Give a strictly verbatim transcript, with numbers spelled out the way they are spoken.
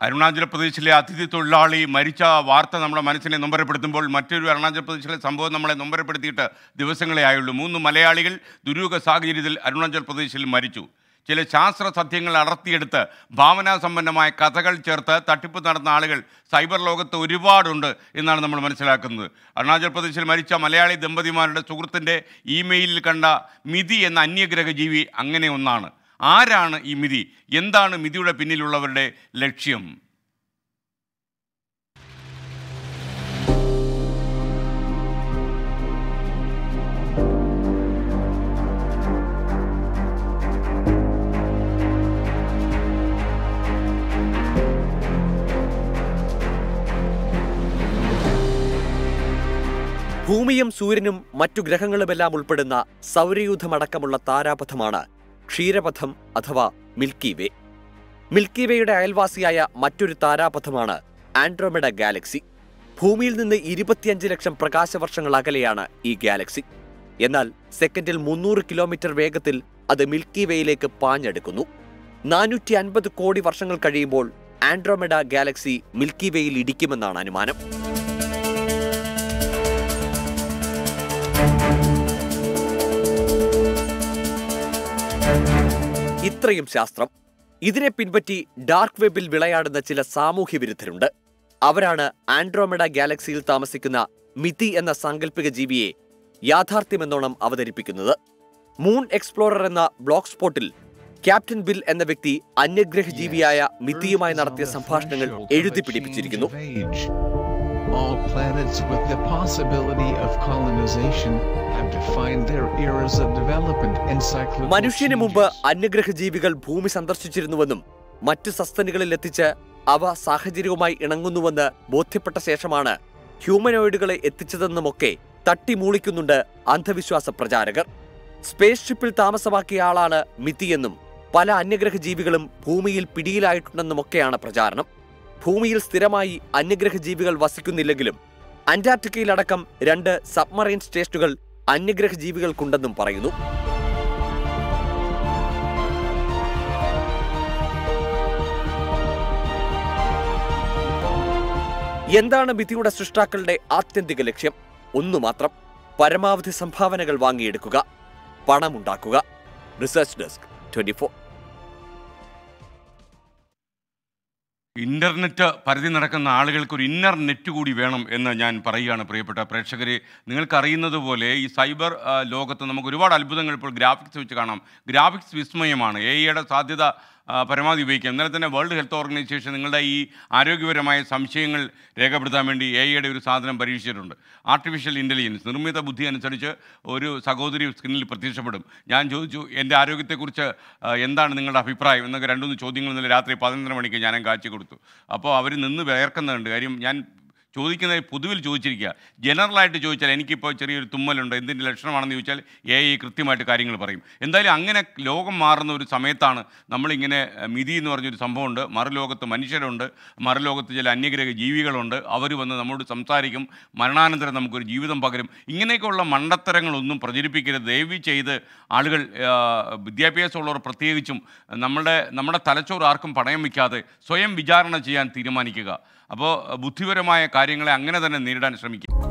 അരുണാചൽ പ്രദേശിലെ അതിഥി തൊഴിലാളി മരിച്ച വാർത്ത നമ്മുടെ മനസ്സിനെ നൊമ്പരപ്പെടുത്തുമ്പോൾ മറ്റൊരു അരുണാചൽ പ്രദേശിലെ സംഭവം നമ്മളെ നൊമ്പരപ്പെടുത്തിയിട്ട് ദിവസങ്ങളെ ആയുള്ളൂ. മൂന്ന് മലയാളികൾ ദുരൂഹ സാഹചര്യത്തിൽ അരുണാചൽ പ്രദേശിൽ മരിച്ചു. ചില ശാസ്ത്ര സത്യങ്ങൾ അടർത്തിയെടുത്ത് ഭാവനാസമ്പന്നമായ കഥകൾ ചേർത്ത് തട്ടിപ്പ് നടന്ന ആളുകൾ സൈബർ ലോകത്ത് ഒരുപാടുണ്ട് എന്നാണ് നമ്മൾ മനസ്സിലാക്കുന്നത്. അരുണാചൽ പ്രദേശിൽ മരിച്ച മലയാളി ദമ്പതിമാരുടെ സുഹൃത്തിൻ്റെ ഇമെയിലിൽ കണ്ട മിതി എന്ന അന്യഗ്രഹ ജീവി അങ്ങനെ ഒന്നാണ്. ആരാണ് ഈ മിതി? എന്താണ് മിതിയുടെ പിന്നിലുള്ളവരുടെ ലക്ഷ്യം? ഭൂമിയും സൂര്യനും മറ്റു ഗ്രഹങ്ങളുമെല്ലാം ഉൾപ്പെടുന്ന സൗരയൂഥമടക്കമുള്ള താരാപഥമാണ് ക്ഷീരപഥം അഥവാ മിൽക്കി വേ. മിൽക്കി വേയുടെ അയൽവാസിയായ മറ്റൊരു താരാപഥമാണ് ആൻഡ്രോമെഡ ഗാലക്സി. ഭൂമിയിൽ നിന്ന് ഇരുപത്തിയഞ്ച് ലക്ഷം പ്രകാശവർഷങ്ങൾ അകലെയാണ് ഈ ഗാലക്സി. എന്നാൽ സെക്കൻഡിൽ മുന്നൂറ് കിലോമീറ്റർ വേഗത്തിൽ അത് മിൽക്കി വേയിലേക്ക് പാഞ്ഞെടുക്കുന്നു. നാനൂറ്റി അൻപത് കോടി വർഷങ്ങൾ കഴിയുമ്പോൾ ആൻഡ്രോമെഡ ഗാലക്സി മിൽക്കി വേയിൽ ഇടിക്കുമെന്നാണ് അനുമാനം. ഇത്രയും ശാസ്ത്രം. ഇതിനെ പിൻപറ്റി ഡാർക്ക് വെബിൽ വിളയാടുന്ന ചില സാമൂഹ്യ വിരുദ്ധരുണ്ട്. അവരാണ് ആൻഡ്രോമെഡ ഗാലക്സിയിൽ താമസിക്കുന്ന മിതി എന്ന സാങ്കല്പിക ജീവിയെ യാഥാർത്ഥ്യമെന്നോണം അവതരിപ്പിക്കുന്നത്. മൂൺ എക്സ്പ്ലോറർ എന്ന ബ്ലോഗ് സ്പോട്ടിൽ ക്യാപ്റ്റൻ ബിൽ എന്ന വ്യക്തി അന്യഗ്രഹ ജീവിയായ മിതിയുമായി നടത്തിയ സംഭാഷണങ്ങൾ എഴുതി പിടിപ്പിച്ചിരിക്കുന്നു. All planets with the possibility of colonization have defined their eras of development. Encyclopedia. മനുഷ്യന് മുമ്പ് അന്യഗ്രഹ ജീവികൾ ഭൂമി സന്ദർശിച്ചിരുന്നുവെന്നും മറ്റു സസ്തനികളിൽ എത്തിച്ച് അവ സാഹചര്യവുമായി ഇണങ്ങുന്നുവെന്ന് ബോധ്യപ്പെട്ട ശേഷമാണ് ഹ്യൂമനോയിഡുകളെ എത്തിച്ചതെന്നുമൊക്കെ തട്ടിമൂളിക്കുന്നുണ്ട് അന്ധവിശ്വാസ പ്രചാരകർ. സ്പേസ് ഷിപ്പിൽ താമസമാക്കിയ ആളാണ് മിതിയെന്നും പല അന്യഗ്രഹ ജീവികളും ഭൂമിയിൽ പിടിയിലായിട്ടുണ്ടെന്നുമൊക്കെയാണ് പ്രചാരണം. ഭൂമിയിൽ സ്ഥിരമായി അന്യഗ്രഹ ജീവികൾ വസിക്കുന്നില്ലെങ്കിലും അന്റാർട്ടിക്കയിലടക്കം രണ്ട് സബ്മറൈൻ സ്റ്റേഷനുകൾ അന്യഗ്രഹ ജീവികൾക്കുണ്ടെന്നും പറയുന്നു. എന്താണ് മിതിയുടെ സൃഷ്ടാക്കളുടെ ആത്യന്തിക ലക്ഷ്യം? ഒന്നു മാത്രം: പരമാവധി സംഭാവനകൾ വാങ്ങിയെടുക്കുക, പണമുണ്ടാക്കുക. Research desk, twenty four. Internet പരിധി നടക്കുന്ന ആളുകൾക്ക് ഒരു ഇന്നർ നെറ്റ് കൂടി വേണം എന്ന് ഞാൻ പറയുകയാണ്. പ്രിയപ്പെട്ട പ്രേക്ഷകരെ, നിങ്ങൾക്കറിയുന്നത് പോലെ ഈ സൈബർ ലോകത്ത് നമുക്ക് ഒരുപാട് അത്ഭുതങ്ങൾ ഇപ്പോൾ ഗ്രാഫിക്സ് വെച്ച് കാണാം. ഗ്രാഫിക്സ് വിസ്മയമാണ്. എ ഐയുടെ സാധ്യത പരമാവധി ഉപയോഗിക്കാം. ഇന്നലെ തന്നെ വേൾഡ് ഹെൽത്ത് ഓർഗനൈസേഷൻ നിങ്ങളുടെ ഈ ആരോഗ്യപരമായ സംശയങ്ങൾ രേഖപ്പെടുത്താൻ വേണ്ടി എ ഐയുടെ ഒരു സാധനം പരീക്ഷിച്ചിട്ടുണ്ട്. ആർട്ടിഫിഷ്യൽ ഇൻ്റലിജൻസ്, നിർമ്മിത ബുദ്ധി അനുസരിച്ച് ഒരു സഹോദരി സ്ക്രീനിൽ പ്രത്യക്ഷപ്പെടും. ഞാൻ ചോദിച്ചു, എൻ്റെ ആരോഗ്യത്തെക്കുറിച്ച് എന്താണ് നിങ്ങളുടെ അഭിപ്രായം എന്നൊക്കെ രണ്ടുമൂന്ന് ചോദ്യങ്ങൾ ഇന്നലെ രാത്രി പതിനൊന്നര മണിക്ക് ഞാൻ കാഴ്ച കൊടുത്തു. അപ്പോൾ അവർ നിന്ന് വേർക്കുന്നുണ്ട്. കാര്യം ഞാൻ ചോദിക്കുന്നത് പൊതുവിൽ ചോദിച്ചിരിക്കുക. ജനറലായിട്ട് ചോദിച്ചാൽ എനിക്കിപ്പോൾ ചെറിയൊരു തുമ്മലുണ്ട്, എന്തിൻ്റെ ലക്ഷണമാണെന്ന് ചോദിച്ചാൽ എ ഐ കൃത്യമായിട്ട് കാര്യങ്ങൾ പറയും. എന്തായാലും അങ്ങനെ ലോകം മാറുന്ന ഒരു സമയത്താണ് നമ്മളിങ്ങനെ മിതി എന്ന് പറഞ്ഞൊരു സംഭവമുണ്ട്. മറുലോകത്ത് മനുഷ്യരുണ്ട്, മറുലോകത്ത് ചില അന്യഗ്രഹ ജീവികളുണ്ട്. അവർ വന്ന് നമ്മോട് സംസാരിക്കും, മരണാനന്തരം നമുക്കൊരു ജീവിതം പകരും. ഇങ്ങനെയൊക്കെയുള്ള മണ്ടത്തരങ്ങളൊന്നും പ്രചരിപ്പിക്കരുത് ദയവ് ചെയ്ത്. ആളുകൾ, വിദ്യാഭ്യാസമുള്ളവർ പ്രത്യേകിച്ചും, നമ്മുടെ നമ്മുടെ തലച്ചോറ് ആർക്കും പണയം വയ്ക്കാതെ സ്വയം വിചാരണ ചെയ്യാൻ തീരുമാനിക്കുക. അപ്പോൾ ബുദ്ധിപരമായ കാര്യങ്ങളെ അങ്ങനെ തന്നെ നേരിടാൻ ശ്രമിക്കും.